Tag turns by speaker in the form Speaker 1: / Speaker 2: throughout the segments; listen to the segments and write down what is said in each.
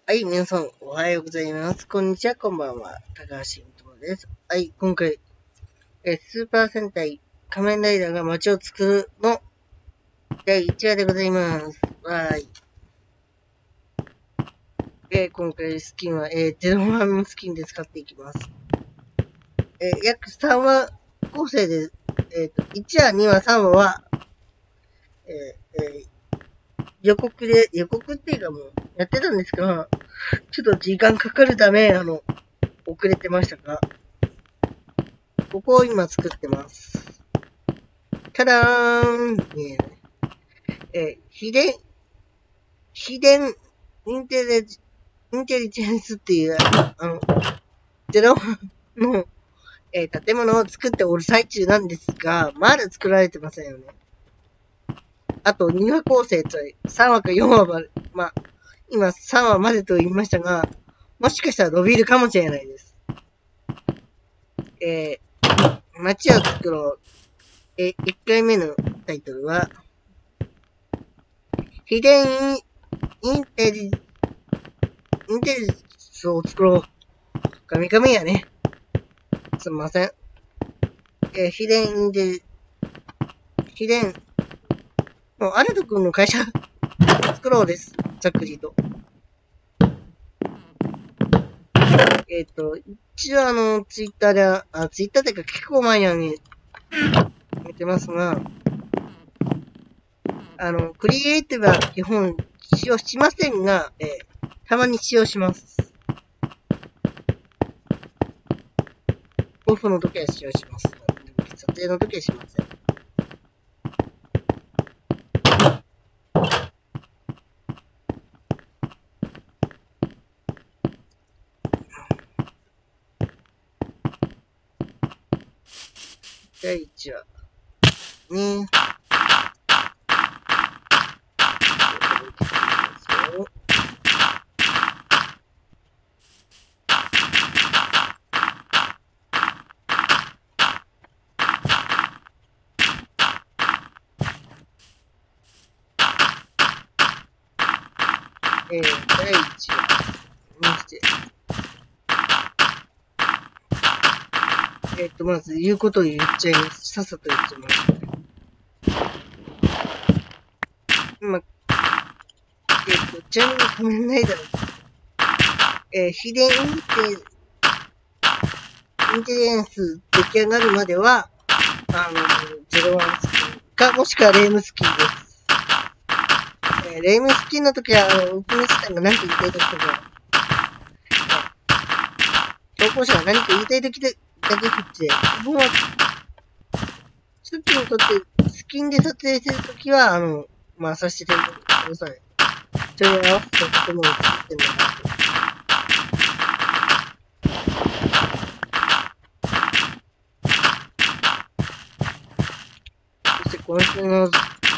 Speaker 1: はい、皆さん、おはようございます。こんにちは、こんばんは。高橋みとです。はい、今回、スーパー戦隊仮面ライダーが街を作るの第1話でございます。はい。今回スキンは、ゼロワンスキンで使っていきます。約3話構成で、1話、2話、3話は、予告っていうかもう、やってたんですが、ちょっと時間かかるため、遅れてましたが、ここを今作ってます。ただーん、秘伝インテリジェンスっていう、ゼロの、建物を作っておる最中なんですが、まだ作られてませんよね。あと2話構成と3話か4話まで、今3話までと言いましたが、もしかしたら伸びるかもしれないです。街を作ろう。1回目のタイトルは、秘伝インテリスを作ろう。神々やね。すみません。秘伝、もう、アルト君の会社作ろうです。ざっくりと。一応ツイッターで、ツイッターでか結構前に見てますが、クリエイティブは基本使用しませんが、たまに使用します。オフの時は使用します。撮影の時はしません。第1話。ね。第1話。にして。まず言うことを言っちゃいます。さっさと言っちゃいます。ちなみに仮面ライダー、秘伝インテリエンス出来上がるまでは、ゼロワンスキンか、もしくはレームスキンです。レームスキンの時は、ウキミスさんが何か言いたい時とか、投稿者が何か言いたい時だけ振って、基本は、スキンを取って、スキンで撮影するときは、させてください。それに合わせた建物を作ってんだなと。そしてこの人の、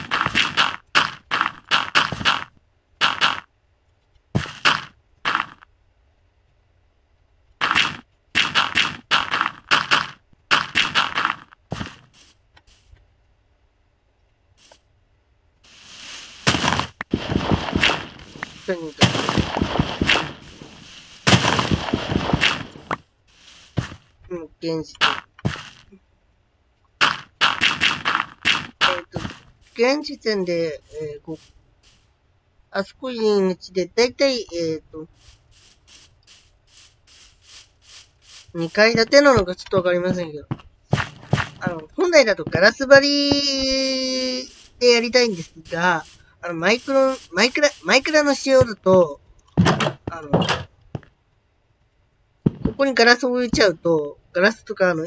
Speaker 1: とにかく、現時点。現時点で、あそこに道で、だいたい、2階建てなのかちょっとわかりませんけど、本来だとガラス張りでやりたいんですが、マイクラの仕様だと、ここにガラスを置いちゃうと、ガラスとか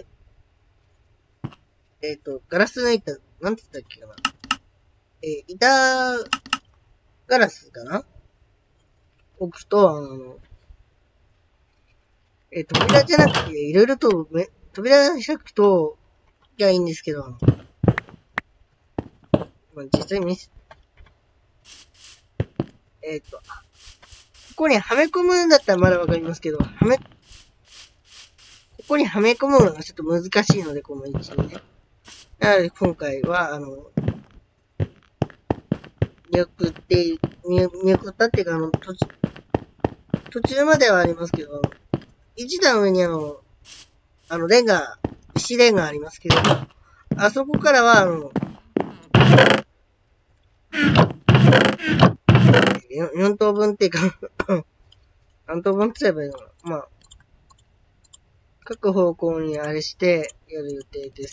Speaker 1: ガラスの板、なんて言ったっけかな。板ガラスかな置くと、扉じゃなくて、いろいろと、扉開くと、いいんですけど、実際にここにはめ込むんだったらまだわかりますけど、ここにはめ込むのがちょっと難しいので、この位置にね。なので、今回は、見送ったっていうか、 途中まではありますけど、一段上にレンガ、石レンガありますけど、あそこからは、4等分っていうか何等分って言えばいいのかな。まあ、各方向にあれしてやる予定です。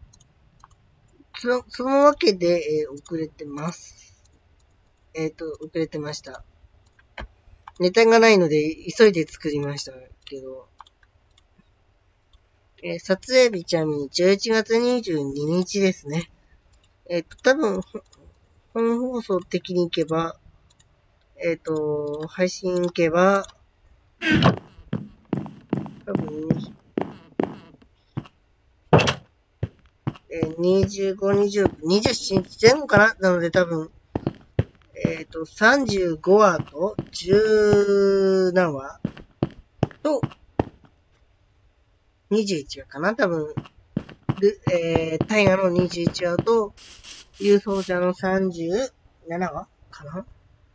Speaker 1: そのわけで、遅れてます。遅れてました。ネタがないので、急いで作りましたけど、撮影日ちなみに11月22日ですね。多分、本放送的に行けば、配信行けば、多分、25、20、27日前後かな。なので多分、35話と10何話と21話かな。多分、大河の21話と、勇壮者の37話かな。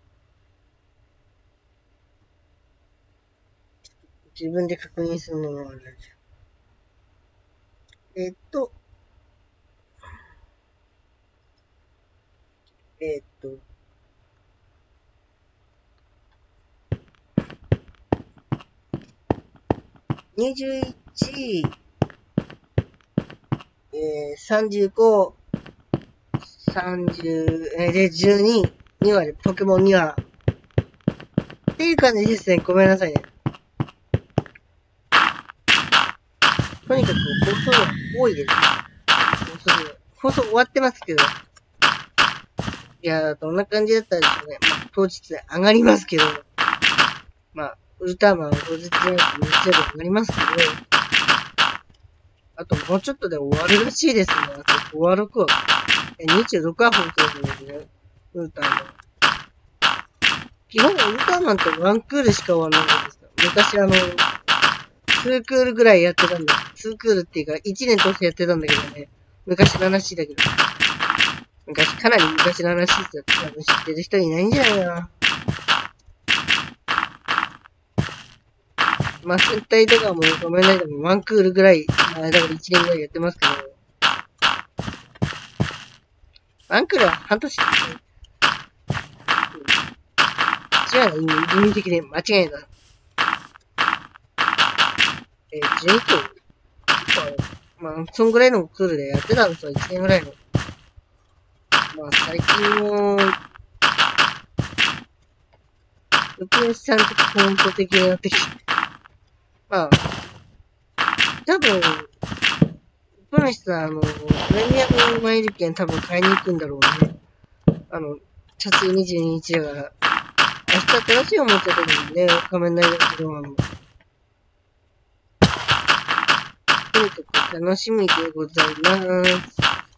Speaker 1: 自分で確認するのもあるんですよ。21、35、30、で、12、2話で、ポケモン2話。っていう感じですね。ごめんなさいね。とにかく放送が多いです。放送終わってますけど。いやー、どんな感じだったんでしょうね。まあ、当日上がりますけど。まあ、ウルトラマン当日じゃなくて日曜日上がりますけど。あともうちょっとで終わるらしいですね。あと5話6話。26話放送するんですね。ウルトラマン。基本ウルトラマンってワンクールしか終わらないんですか。昔2クールぐらいやってたんだ。2クールっていうか、1年通してやってたんだけどね。昔の話だけど。かなり昔の話ですよ。多分知ってる人いないんじゃないかな。まあ、戦隊とかもごめんなさい。ワンクールぐらい、まあ、だから1年ぐらいやってますけど。ワンクールは半年ですね。違うな、意味的に間違いな。12クールまあ、そんぐらいのクールでやってたんですよ、1年ぐらいの。まあ、最近も、ウプレスちゃんとコント的になってきて。まあ、多分、ウプレスさん、プレミアムマイル券多分買いに行くんだろうね。撮影22日だから。明日新しいおもちゃとかにね、仮面ライダードラマも。とにかく楽しみでございます。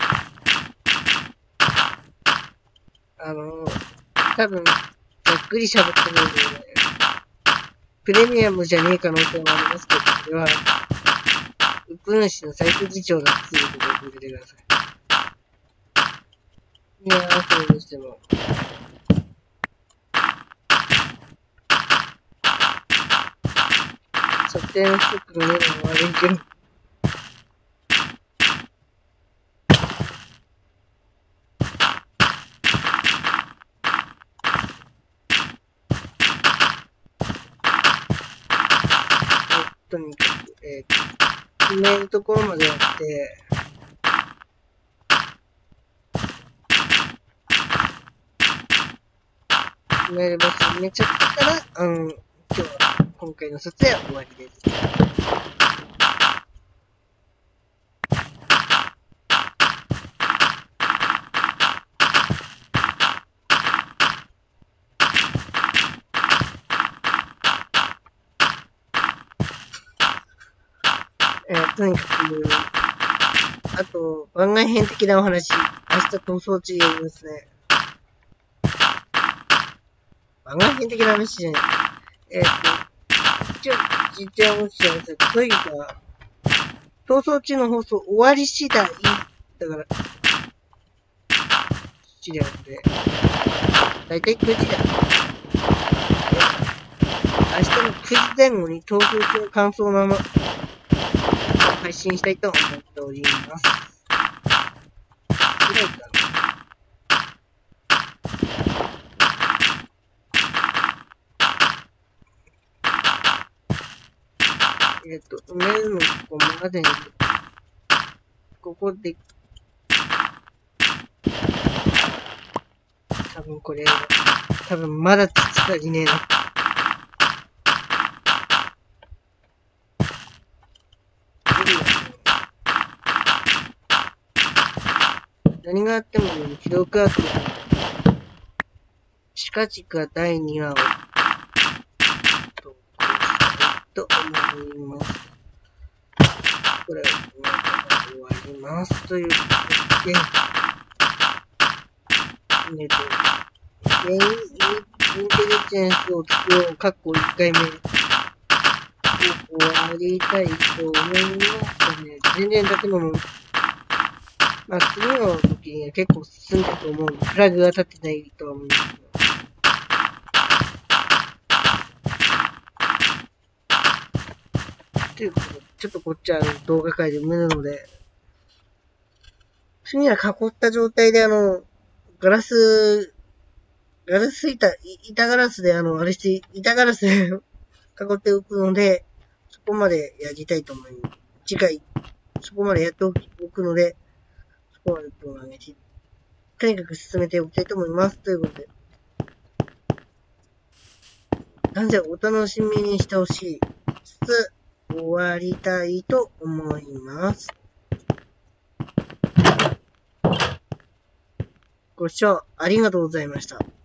Speaker 1: 多分、ざっくり喋ってるんで、プレミアムじゃねえ可能性もありますけど、これは、ウプ主の斉藤次長だっていうことを覚えてください。いやー、それにしても。測定のストックがねえのも悪いけど。とにかく、決めるところまでやって、決めれば決めちゃったから、今日は、今回の撮影は終わりです。とにかく、あと、番外編的なお話、明日逃走中やりますね。番外編的な話じゃない。実はもしやると、トイが、逃走中の放送終わり次第、だから、次第で、だいたい9時だ。 時前後に投稿中の感想を配信したいと思っております。ぐらいかな。埋めるのここまでに、ここで、多分まだ土足りねえな。何があっても記録アート地下地下第2話を投稿したいと思います。これは終わります。ということで、インテリジェンスを作ろう、1回目を終わりたいと思いますね。全然建物、まあ次の時には結構進んだと思う。フラグが立ってないとは思うんですけど。ということで、ちょっとこっちは動画界で無なので、次は囲った状態でガラス板ガラスで板ガラスで囲っておくので、そこまでやりたいと思います。次回、そこまでやっておくので、そこまで動画を上げて、とにかく進めておきたいと思います。ということで、断然お楽しみにしてほしいつつ、終わりたいと思います。ご視聴ありがとうございました。